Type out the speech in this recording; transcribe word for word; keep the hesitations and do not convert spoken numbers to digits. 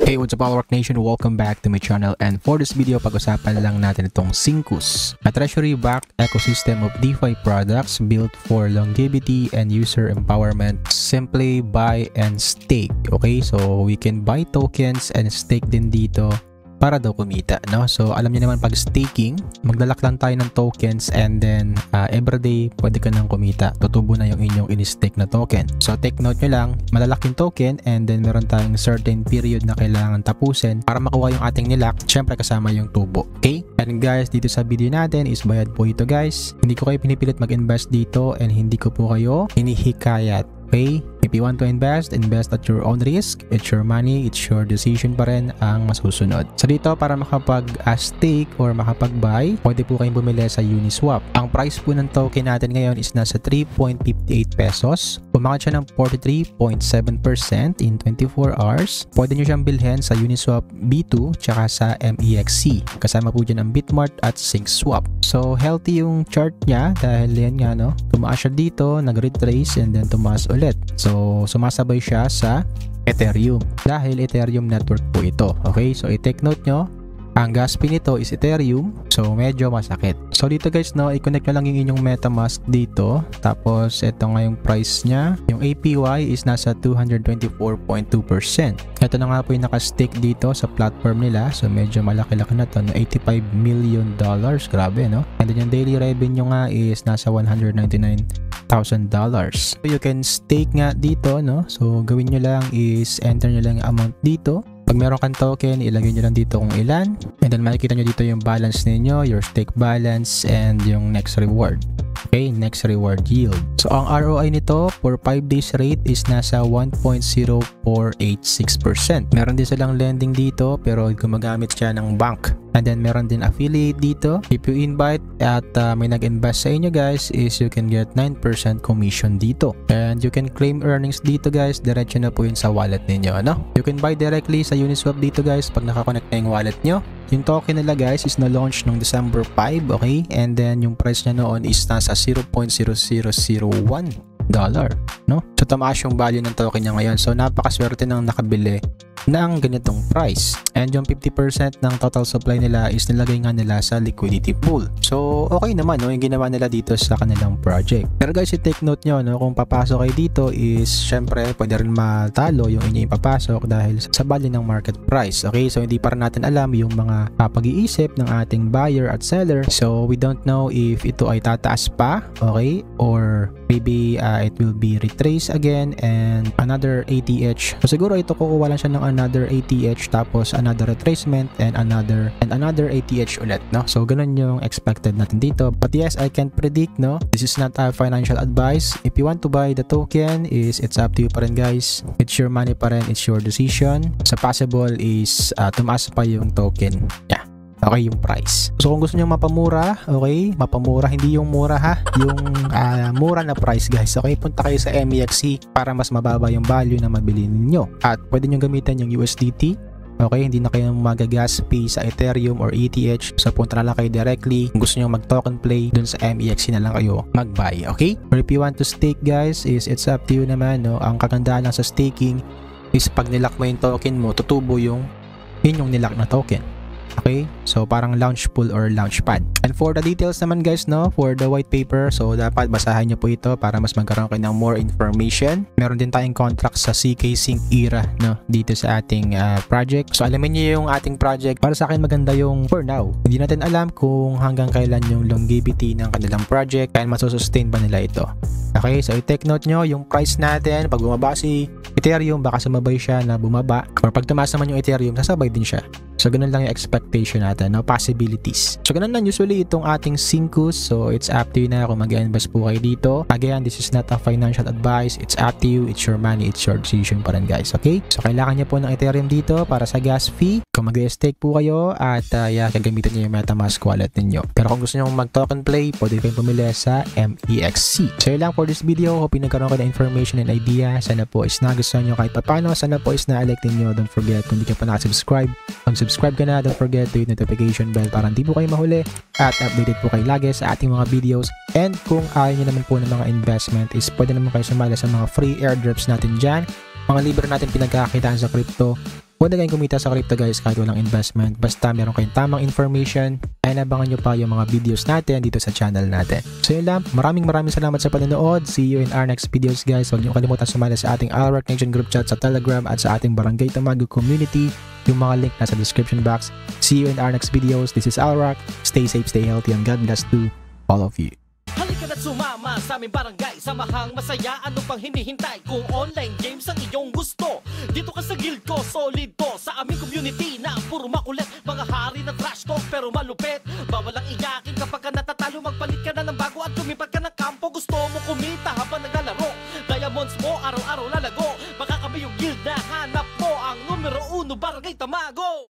Hey, what's up Powerwork Nation? Welcome back to my channel, and for this video, pag-usapan lang natin itong Syncus, a treasury-backed ecosystem of DeFi products built for longevity and user empowerment. Simply buy and stake. Okay, so we can buy tokens and stake din dito para daw kumita, no? So alam niyo naman, pag staking, maglalak lang tayo ng tokens, and then uh, everyday pwede ka nang kumita. Tutubo na yung inyong in-stake na token. So take note nyo lang, malalak yung token, and then meron tayong certain period na kailangan tapusin para makuha yung ating nilak. Syempre kasama yung tubo. Okay? And guys, dito sa video natin is bayad po ito guys. Hindi ko kayo pinipilit mag-invest dito, and hindi ko po kayo hinihikayat. Okay? If you want to invest, invest at your own risk. It's your money, it's your decision pa rin ang masusunod. So dito, para makapag-stake or makapag-buy, pwede po kayong bumili sa Uniswap. Ang price po ng token natin ngayon is nasa three point five eight pesos. Umangat siya ng forty-three point seven percent in twenty-four hours. Pwede nyo siyang bilhin sa Uniswap B two tsaka sa M E X C. Kasama po dyan ang Bitmart at SyncSwap. So healthy yung chart niya dahil yan nga, no? Tumaas siya dito, nag-retrace, and then tumaas ulit. So sumasabay siya sa Ethereum dahil Ethereum network po ito. Okay, so i-take note nyo, ang gas fee nito is Ethereum, so medyo masakit. So dito guys, no, i-connect nyo lang yung inyong MetaMask dito, tapos ito nga yung price niya. Yung A P Y is nasa two hundred twenty-four point two percent. Ito na nga po yung nakastake dito sa platform nila, so medyo malaki-laki na to, no? eighty-five million dollars, grabe, no? And then yung daily revenue nga is nasa one hundred ninety-nine thousand dollars. So you can stake nga dito, no? So gawin nyo lang is enter nyo lang yung amount dito. Pag meron kang token, ilagay nyo lang dito kung ilan, and then makikita nyo dito yung balance ninyo, your stake balance, and yung next reward. Okay, next reward yield. So ang R O I nito for five days rate is nasa one point zero four eight six percent. Meron din silang lending dito, pero gumagamit siya ng bank. And then meron din affiliate dito. If you invite at uh, may nag-invest sa inyo guys, is you can get nine percent commission dito. And you can claim earnings dito guys, diretso na po yun sa wallet ninyo, ano? You can buy directly sa Uniswap dito guys pag nakakonect na yung wallet nyo. Yung token nila guys is na-launch noong December five, okay? And then yung price niya noon is nasa zero point zero zero zero one dollar, no? So tumaas yung value ng token niya ngayon. So napakaswerte nang nakabili ng ganitong price. And yung fifty percent ng total supply nila is nilagay nga nila sa liquidity pool. So okay naman, no, yung ginawa nila dito sa kanilang project. Pero guys, i-take note nyo, no, kung papasok kayo dito is syempre pwede rin matalo yung inyong papasok dahil sa value ng market price. Okay, so hindi pa rin natin alam yung mga uh, pag-iisip ng ating buyer at seller. So we don't know if ito ay tataas pa, okay, or maybe uh, it will be retrace again and another A T H. So siguro ito kukuha lang siya ng another A T H, tapos another retracement, and another and another A T H ulit, no? So ganun yung expected natin dito. But yes, I can't predict, no? This is not a financial advice. If you want to buy the token, is it's up to you pa rin guys. It's your money pa rin, it's your decision. So possible is uh, tumaas pa yung token. Yeah. Okay, yung price. So kung gusto niyo mapamura, okay, mapamura, hindi yung mura ha, yung uh, mura na price guys. Okay, punta kayo sa M E X C para mas mababa yung value na mabili niyo. At pwede niyo gamitan yung U S D T. Okay, hindi na kayo magagas fee sa Ethereum or E T H. So punta na lang kayo directly. Kung gusto niyo mag token play, dun sa M E X C na lang kayo mag-buy. Okay? Or if you want to stake guys, is it's up to you naman, no? Ang kagandahan lang sa staking is pag nilak mo yung token mo, tutubo yung yun yung nilak na token. Okay, so parang launch pool or launch pad. And for the details naman guys, no, for the white paper, so dapat basahin nyo po ito para mas magkaroon kayo ng more information. Meron din tayong contract sa C K Sync era, no, dito sa ating uh, project. So alamin nyo yung ating project. Para sa akin maganda yung for now. Hindi natin alam kung hanggang kailan yung longevity ng kanilang project, kaya masusustain ba nila ito. Okay, so i-take note nyo yung price natin. Pag bumaba si Ethereum, baka sumabay siya na bumaba, or pag tumaas naman yung Ethereum, sasabay din siya. So ganun lang yung expectation natin, no? Possibilities. So ganun lang usually itong ating Syncus. So it's up to you na kung mag-invest po kayo dito. Again, this is not a financial advice. It's up to you. It's your money. It's your decision pa rin guys. Okay? So kailangan niyo po ng Ethereum dito para sa gas fee. Kung mag-stake po kayo at uh, yeah, gagamitin niyo yung MetaMask wallet ninyo. Pero kung gusto niyo mag-token play, pwede kayong pumili sa M E X C. So yun lang for this video. Hope nagkaroon kayo ng information and idea. Sana po is nagustuhan nyo kahit paano. Sana po is na-elect niyo. Don't forget, kung hindi ka pa nakasubscribe, mag-subscribe ka na. Don't forget to hit notification bell para hindi po kayo mahuli at updated po kayo lagi sa ating mga videos. And kung ayaw nyo naman po ng mga investment is pwede naman kayo sumali sa mga free airdrops natin dyan. Mga libre natin pinagkakitaan sa crypto Pwede kayong kumita sa crypto guys kahit walang investment, basta meron kayong tamang information, and abangan nyo pa yung mga videos natin dito sa channel natin. So yun lang, maraming maraming salamat sa panonood. See you in our next videos guys. Huwag nyo kalimutan sumali sa ating Alright Nation group chat sa Telegram at sa ating Barangay Tamago community. Yung mga link nasa description box. See you in our next videos. This is Alright. Stay safe, stay healthy, and God bless to all of you. Halika na't sumama sa aming barangay, samahang masaya, ano pang hinihintay? Kung online games ang iyong gusto, dito ka sa guild ko, solid to. Sa aming community na puro makulit, mga hari na trash talk pero malupit. Bawal ang iyakin kapag